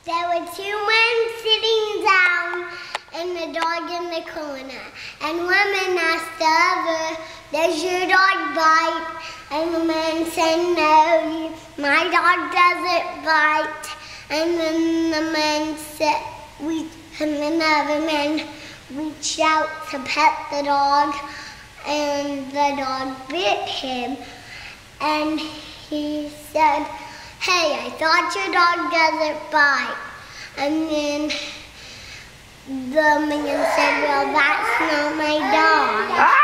There were two men sitting down and the dog in the corner. And one man asked the other, "Does your dog bite?" And the man said, "No, my dog doesn't bite." And then the man said, and another man reached out to pet the dog, and the dog bit him. And he said, "Hey, I thought your dog doesn't bite." And then the man said, "Well, that's not my dog."